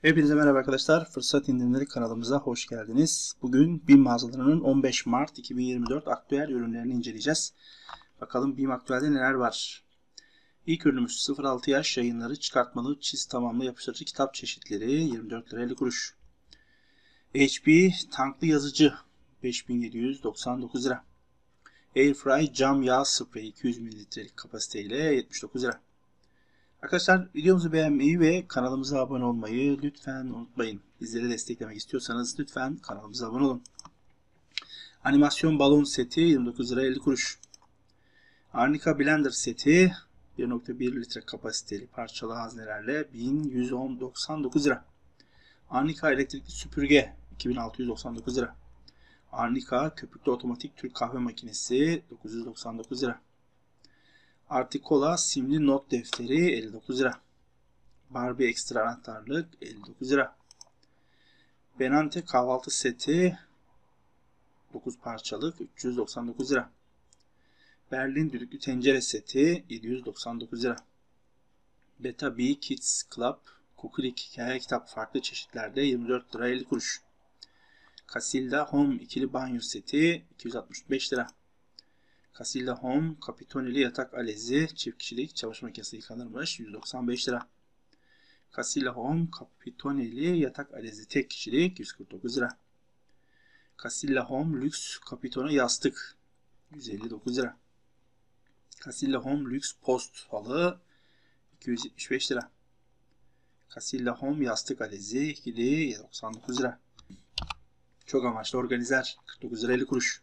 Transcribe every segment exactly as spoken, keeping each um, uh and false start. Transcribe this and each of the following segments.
Hepinize merhaba arkadaşlar. Fırsat indirimleri kanalımıza hoş geldiniz. Bugün BİM mağazalarının on beş Mart iki bin yirmi dört aktüel ürünlerini inceleyeceğiz. Bakalım BİM aktüelde neler var. İlk ürünümüz sıfır altı yaş yayınları çıkartmalı çiz tamamlı yapıştırıcı kitap çeşitleri yirmi dört lira elli kuruş. H P tanklı yazıcı beş bin yedi yüz doksan dokuz lira. Airfry cam yağ spreyi iki yüz mililitrelik kapasiteyle yetmiş dokuz lira. Arkadaşlar videomuzu beğenmeyi ve kanalımıza abone olmayı lütfen unutmayın. Bizleri desteklemek istiyorsanız lütfen kanalımıza abone olun. Animasyon balon seti yirmi dokuz lira elli kuruş. Arnica blender seti bir nokta bir litre kapasiteli parçalı haznelerle bin yüz doksan dokuz lira. Arnica elektrikli süpürge iki bin altı yüz doksan dokuz lira. Arnica köpüklü otomatik Türk kahve makinesi dokuz yüz doksan dokuz lira. Articola simli not defteri elli dokuz lira. Barbie ekstra anahtarlık elli dokuz lira. Benante kahvaltı seti dokuz parçalık üç yüz doksan dokuz lira. Berlin düdüklü tencere seti yedi yüz doksan dokuz lira. Beta B Kids Club Kukulik hikaye kitap farklı çeşitlerde yirmi dört lira elli kuruş. Casilda Home ikili banyo seti iki yüz altmış beş lira. Casilda Home Capitoneli yatak alezi çift kişilik çamaşır makinesi yıkanırmış yüz doksan beş lira. Casilda Home Capitoneli yatak alezi tek kişilik yüz kırk dokuz lira. Casilda Home lüks Capitone yastık yüz elli dokuz lira. Casilda Home lüks post halı iki yüz yetmiş beş lira. Casilda Home yastık alezi ikili doksan dokuz lira. Çok amaçlı organizer kırk dokuz lira elli kuruş.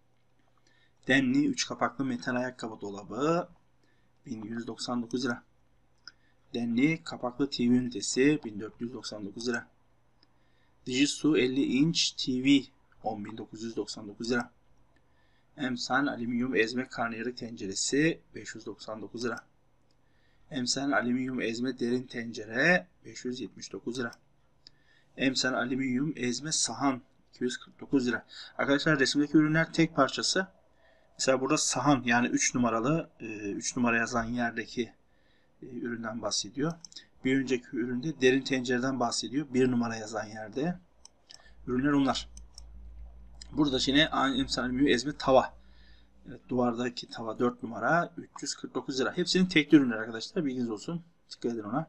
Demli üç kapaklı metal ayakkabı dolabı bin yüz doksan dokuz lira. Demli kapaklı T V ünitesi bin dört yüz doksan dokuz lira. Digisu elli inç T V on bin dokuz yüz doksan dokuz lira. Emsan alüminyum ezme karnıyarık tenceresi beş yüz doksan dokuz lira. Emsan alüminyum ezme derin tencere beş yüz yetmiş dokuz lira. Emsan alüminyum ezme sahan iki yüz kırk dokuz lira. Arkadaşlar resimdeki ürünler tek parçası. Mesela burada sahan yani üç numaralı üç numara yazan yerdeki üründen bahsediyor. Bir önceki üründe derin tencereden bahsediyor. bir numara yazan yerde. Ürünler onlar. Burada yine emsal alüminyum ezme tava. Evet, duvardaki tava dört numara üç yüz kırk dokuz lira. Hepsinin tekli ürünler arkadaşlar. Bilginiz olsun. Dikkat edin ona.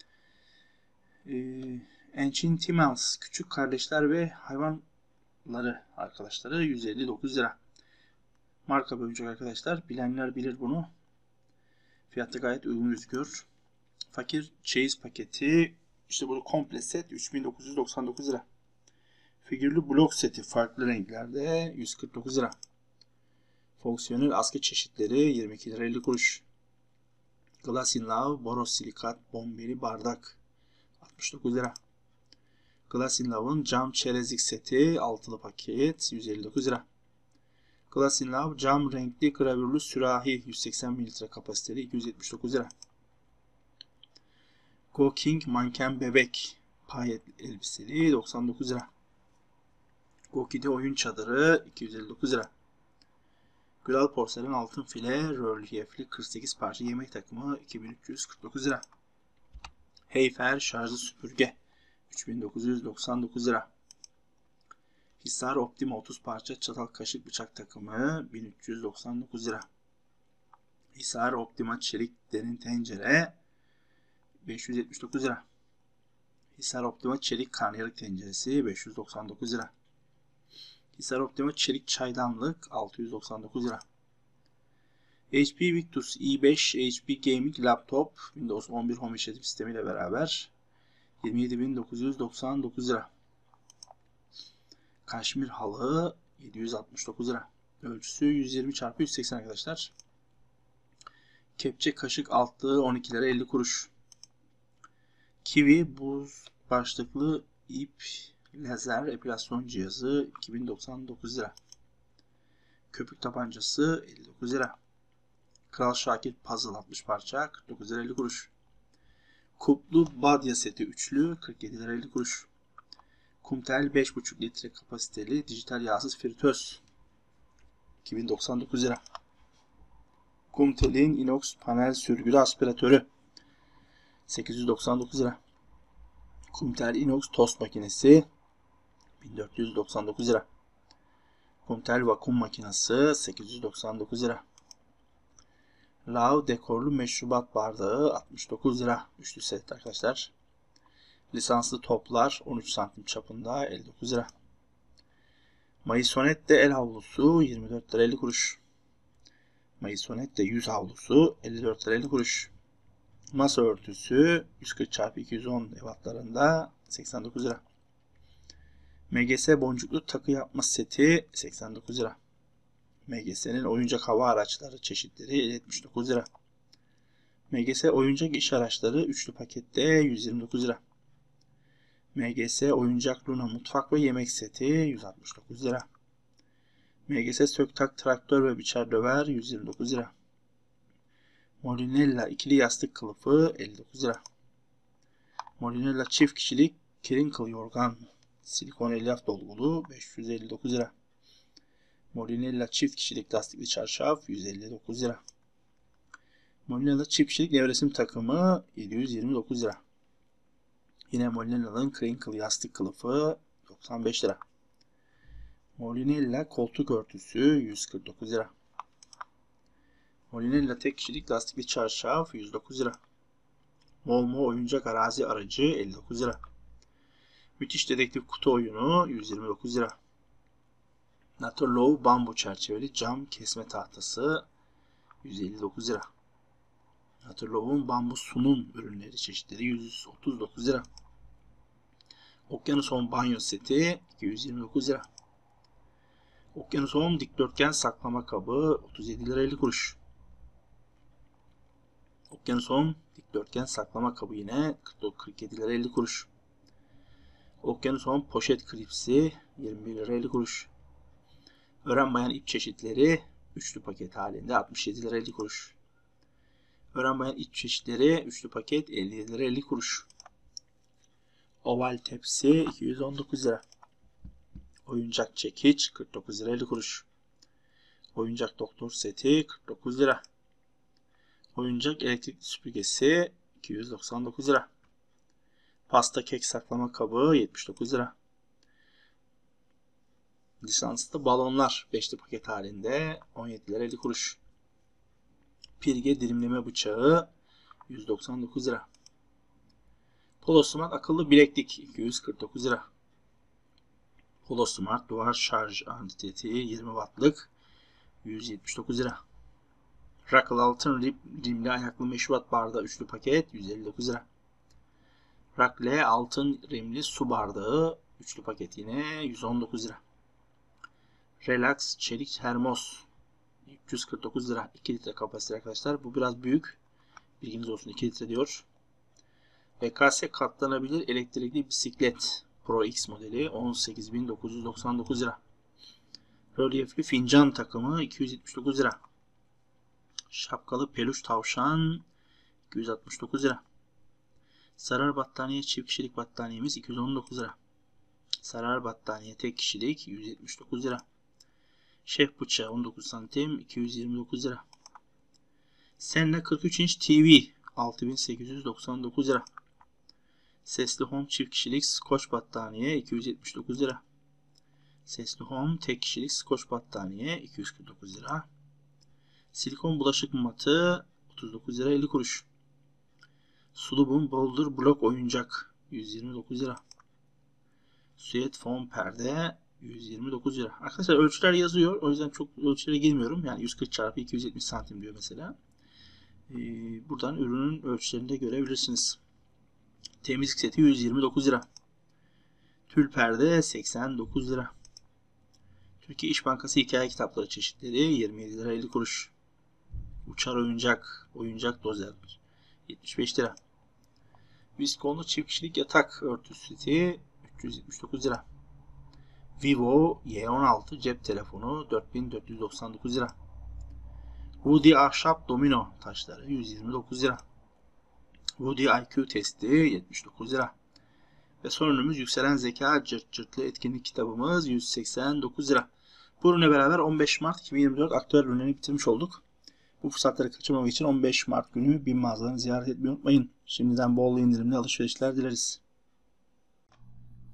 Ee, Enchantimals küçük kardeşler ve hayvanları arkadaşları yüz elli dokuz lira. Marka bölümcek arkadaşlar. Bilenler bilir bunu. Fiyatı gayet uygun gözüküyor. Fakir çeyiz paketi. İşte bu komple set üç bin dokuz yüz doksan dokuz lira. Figürlü blok seti farklı renklerde yüz kırk dokuz lira. Fonksiyonel askı çeşitleri yirmi iki lira elli kuruş. Glass in Love borosilikat bombeli bardak altmış dokuz lira. Glass in Love'ın cam çerezlik seti altılı paket yüz elli dokuz lira. Glass in Love cam renkli gravürlü sürahi yüz seksen mililitre kapasiteli iki yüz yetmiş dokuz lira. Go King manken bebek payet elbiseli doksan dokuz lira. Go Kid'e oyun çadırı iki yüz elli dokuz lira. Gülal porselen altın file rölyefli kırk sekiz parça yemek takımı iki bin üç yüz kırk dokuz lira. Heyfer şarjlı süpürge üç bin dokuz yüz doksan dokuz lira. Hisar Optima otuz parça çatal kaşık bıçak takımı bin üç yüz doksan dokuz lira. Hisar Optima çelik derin tencere beş yüz yetmiş dokuz lira. Hisar Optima çelik karnıyarık tenceresi beş yüz doksan dokuz lira. Hisar Optima çelik çaydanlık altı yüz doksan dokuz lira. H P Victus i beş H P Gaming Laptop Windows on bir Home işletim sistemi ile beraber yirmi yedi bin dokuz yüz doksan dokuz lira. Kaşmir halı yedi yüz altmış dokuz lira. Ölçüsü yüz yirmi çarpı yüz seksen arkadaşlar. Kepçe kaşık altlığı on iki lira elli kuruş. Kiwi buz başlıklı ip lazer epilasyon cihazı iki bin doksan dokuz lira. Köpük tabancası elli dokuz lira. Kral Şakir puzzle altmış parça kırk dokuz lira elli kuruş. Kuplu badya seti üçlü kırk yedi lira elli kuruş. Kumtel beş buçuk litre kapasiteli dijital yağsız fritöz iki bin doksan dokuz lira. Kumtel'in inox panel sürgülü aspiratörü sekiz yüz doksan dokuz lira. Kumtel inox tost makinesi bin dört yüz doksan dokuz lira. Kumtel vakum makinesi sekiz yüz doksan dokuz lira. Lav dekorlu meşrubat bardağı altmış dokuz lira. Üçlü set arkadaşlar. Lisanslı toplar on üç santim çapında elli dokuz lira. Maisonette el havlusu yirmi dört lira elli kuruş. Maisonette yüz havlusu elli dört lira elli kuruş. Masa örtüsü yüz kırk çarpı iki yüz on ebatlarında seksen dokuz lira. M G S boncuklu takı yapma seti seksen dokuz lira. M G S'nin oyuncak hava araçları çeşitleri yetmiş dokuz lira. M G S oyuncak iş araçları üçlü pakette yüz yirmi dokuz lira. M G S oyuncak Luna mutfak ve yemek seti yüz altmış dokuz lira. M G S söktak traktör ve biçer döver yüz yirmi dokuz lira. Molinella ikili yastık kılıfı elli dokuz lira. Molinella çift kişilik crinkle yorgan silikon elyaf dolgulu beş yüz elli dokuz lira. Molinella çift kişilik lastikli çarşaf yüz elli dokuz lira. Molinella çift kişilik nevresim takımı yedi yüz yirmi dokuz lira. Yine Molinella'nın crinkle yastık kılıfı doksan beş lira. Molinella koltuk örtüsü yüz kırk dokuz lira. Molinella tek kişilik lastikli çarşaf yüz dokuz lira. Molmo oyuncak arazi aracı elli dokuz lira. Müthiş dedektif kutu oyunu yüz yirmi dokuz lira. Naturlove bambu çerçeveli cam kesme tahtası yüz elli dokuz lira. Naturlove'un bambu sunum ürünleri çeşitleri yüz otuz dokuz lira. Okyanus Home banyo seti iki yüz yirmi dokuz lira. Okyanus Home dikdörtgen saklama kabı otuz yedi lira elli kuruş. Okyanus Home dikdörtgen saklama kabı yine kırk yedi lira elli kuruş. Okyanus Home poşet klipsi yirmi bir lira elli kuruş. Ören bayan ip çeşitleri üçlü paket halinde altmış yedi lira elli kuruş. Ören bayan ip çeşitleri üçlü paket elli yedi lira elli kuruş. Oval tepsi iki yüz on dokuz lira. Oyuncak çekiç kırk dokuz lira elli kuruş. Oyuncak doktor seti kırk dokuz lira. Oyuncak elektrikli süpürgesi iki yüz doksan dokuz lira. Pasta kek saklama kabı yetmiş dokuz lira. Lisanslı balonlar beşli paket halinde on yedi lira elli kuruş. Pirge dilimleme bıçağı yüz doksan dokuz lira. Polo Smart akıllı bileklik iki yüz kırk dokuz lira. Polo Smart duvar şarj antiteti yirmi wattlık yüz yetmiş dokuz lira. Rackle altın rimli ayaklı meşrubat bardağı üçlü paket yüz elli dokuz lira. Rackle altın rimli su bardağı üçlü paket yine yüz on dokuz lira. Relax çelik termos üç yüz kırk dokuz lira. iki litre kapasite arkadaşlar. Bu biraz büyük. Bilginiz olsun, iki litre diyor. B K S katlanabilir elektrikli bisiklet Pro X modeli on sekiz bin dokuz yüz doksan dokuz lira. Rölyefli fincan takımı iki yüz yetmiş dokuz lira. Şapkalı peluş tavşan iki yüz altmış dokuz lira. Sarar battaniye çift kişilik battaniyemiz iki yüz on dokuz lira. Sarar battaniye tek kişilik yüz yetmiş dokuz lira. Şef bıçağı on dokuz santim iki yüz yirmi dokuz lira. Senna kırk üç inç T V altı bin sekiz yüz doksan dokuz lira. Sesli Home çift kişilik Scotch battaniye iki yüz yetmiş dokuz lira. Sesli Home tek kişilik Scotch battaniye iki yüz kırk dokuz lira. Silikon bulaşık matı otuz dokuz lira elli kuruş. Sulubun Boulder blok oyuncak yüz yirmi dokuz lira. Suet foam perde yüz yirmi dokuz lira. Arkadaşlar ölçüler yazıyor. O yüzden çok ölçülere girmiyorum. Yani yüz kırk çarpı iki yüz yetmiş santim diyor mesela. Ee, buradan ürünün ölçülerini de görebilirsiniz. Temizlik seti yüz yirmi dokuz lira. Tül perde seksen dokuz lira. Türkiye İş Bankası hikaye kitapları çeşitleri yirmi yedi lira elli kuruş. Uçar oyuncak, oyuncak dozer yetmiş beş lira. Viskonlu çift kişilik yatak örtüsü seti üç yüz yetmiş dokuz lira. Vivo Y on altı cep telefonu dört bin dört yüz doksan dokuz lira. Woody ahşap domino taşları yüz yirmi dokuz lira. Woody I Q testi yetmiş dokuz lira. Ve son ürünümüz yükselen zeka cırt cırtlı etkinlik kitabımız yüz seksen dokuz lira. Bu ürünle beraber on beş Mart iki bin yirmi dört aktüel ürünlerini bitirmiş olduk. Bu fırsatları kaçırmamak için on beş Mart günü BİM mağazalarını ziyaret etmeyi unutmayın. Şimdiden bol indirimli alışverişler dileriz.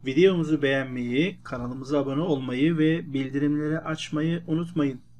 Videomuzu beğenmeyi, kanalımıza abone olmayı ve bildirimleri açmayı unutmayın.